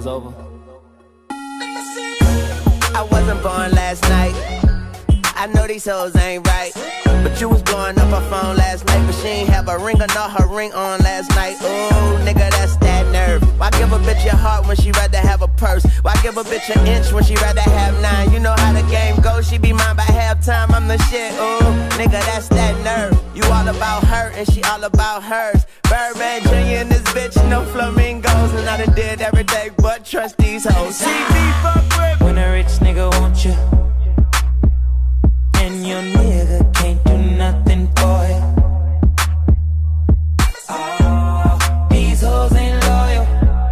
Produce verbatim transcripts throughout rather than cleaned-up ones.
was over. I wasn't born last night. I know these hoes ain't right, but you was blowing up her phone last night, but she ain't have a ring or not her ring on last night. Ooh, nigga, that's that nerve. Why give a bitch your heart when she rather have a purse? Why give a bitch an inch when she rather have nine? You know how the game goes, she be mine by halftime, I'm the shit. Ooh, nigga, that's that nerve. You all about her and she all about hers. Birdman Junior in this bitch, no flamingos, and I done did everything but trust these hoes. See me fuck with when a rich nigga want you, and your nigga can't do nothing for you. Oh, these hoes ain't loyal.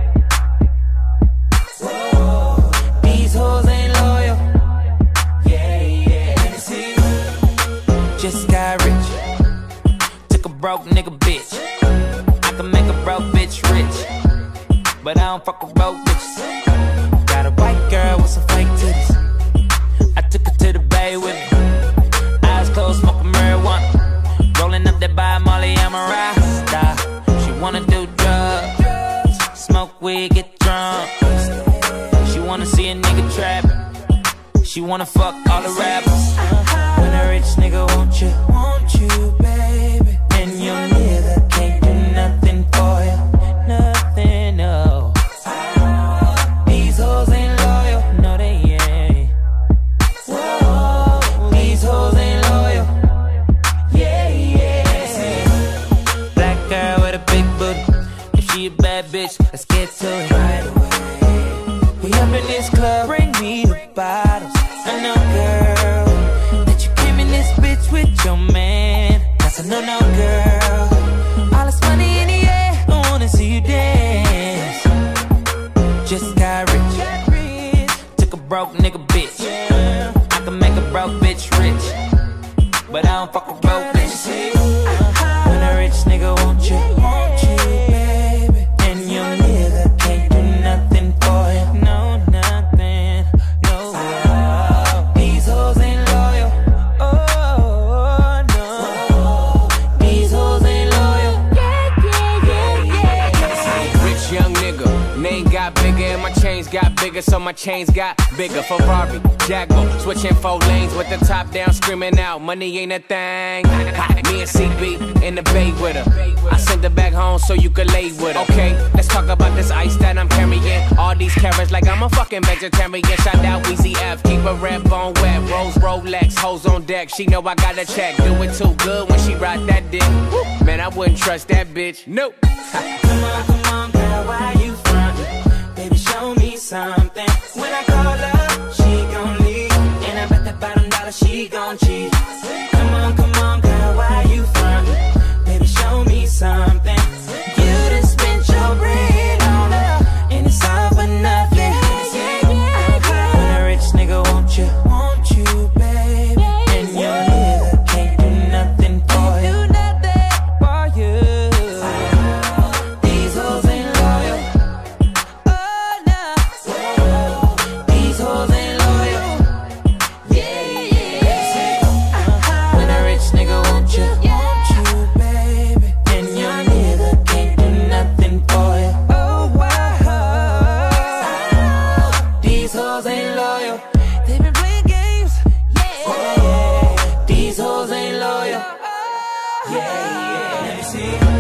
Whoa, these hoes ain't loyal. Yeah, yeah. Let me see. Just got rich. Took a broke nigga bitch. I can make a broke bitch rich, but I don't fuck with broke bitches. Got a white girl with some fake titties. I took her to the bay with me. Eyes closed, smoking marijuana. Rolling up that by Molly, I'm a rasta. She wanna do drugs, smoke weed, get drunk. She wanna see a nigga trap. She wanna fuck all the rappers. When a rich nigga want you, want you, baby, and your nigga can't do nothing for you. Nothing, no. These hoes ain't loyal, no they ain't. Whoa, these hoes ain't loyal. Yeah, yeah. Black girl with a big booty. If she a bad bitch, let's get to it right away. We up in this club, bring me the bottles. I know, girl, that you came in this bitch with your man. That's a no-no, girl. All this money in the air, I wanna see you dance. Just got rich. Took a broke nigga bitch. I can make a broke bitch rich, but I don't fuck with broke bitches. When a rich nigga want you, want you, baby, and your nigga can't do nothing for you. No, nothing, no. These hoes ain't loyal. Oh, no. These hoes ain't loyal. Yeah, yeah, yeah, yeah, yeah. Rich young nigga, name got bigger and my chains got bigger, so my chains got bigger. Ferrari, Jaguar, switching four lanes with the top down, screaming out, money ain't a thing. Me and C B in the bay with her. I sent her back home so you could lay with her. Okay, let's talk about this ice that I'm carrying. All these carrots like I'm a fucking vegetarian. Shout out Weezy F, keep a red bone wet. Rose Rolex, hoes on deck. She know I got a check. Do it too good when she ride that dick. Man, I wouldn't trust that bitch. Nope. Come on, come on, girl, why you frontin'? Baby, show me something. When I call her, she gon' leave, and I bet that bottom dollar she gon' cheat. Come on, come on, girl, why you frontin'? Baby, show me something. You done spent your bread on her, and it's all for nothing. When a rich nigga want you, want you, baby, and your nigga can't do nothing for you. For you. These hoes ain't loyal. Oh no. These hoes ain't loyal. Yeah, yeah. When a rich nigga want you, want you, baby, and your nigga can't do nothing for you. Oh wow. These hoes ain't loyal. They been playing games. Yeah. These hoes ain't loyal. Yeah, yeah. Let me see.